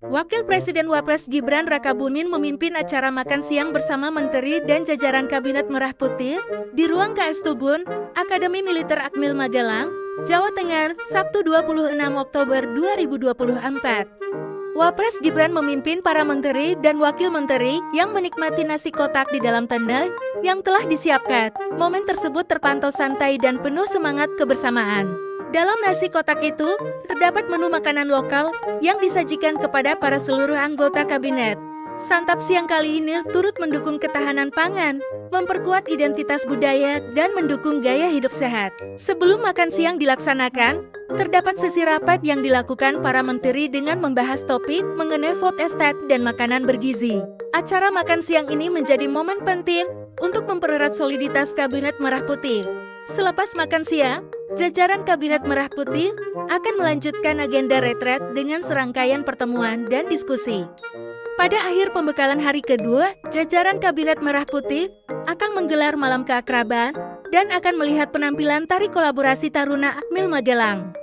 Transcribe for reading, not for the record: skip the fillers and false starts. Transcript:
Wakil Presiden Wapres Gibran Rakabuming memimpin acara makan siang bersama Menteri dan jajaran Kabinet Merah Putih di Ruang KS Tubun, Akademi Militer Akmil Magelang, Jawa Tengah, Sabtu 26 Oktober 2024. Wapres Gibran memimpin para menteri dan wakil menteri yang menikmati nasi kotak di dalam tenda yang telah disiapkan. Momen tersebut terpantau santai dan penuh semangat kebersamaan. Dalam nasi kotak itu, terdapat menu makanan lokal yang disajikan kepada para seluruh anggota kabinet. Santap siang kali ini turut mendukung ketahanan pangan, memperkuat identitas budaya, dan mendukung gaya hidup sehat. Sebelum makan siang dilaksanakan, terdapat sesi rapat yang dilakukan para menteri dengan membahas topik mengenai food estate dan makanan bergizi. Acara makan siang ini menjadi momen penting untuk mempererat soliditas Kabinet Merah Putih. Selepas makan siang, jajaran Kabinet Merah Putih akan melanjutkan agenda retret dengan serangkaian pertemuan dan diskusi. Pada akhir pembekalan hari kedua, jajaran Kabinet Merah Putih akan menggelar malam keakraban dan akan melihat penampilan tari kolaborasi Taruna Akmil Magelang.